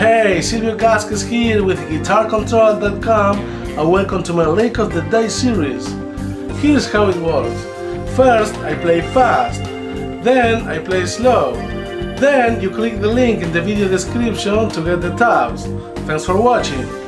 Hey, Silvio Gazquez here with GuitarControl.com and welcome to my Lick of the Day series. Here's how it works. First I play fast, then I play slow, then you click the link in the video description to get the tabs. Thanks for watching.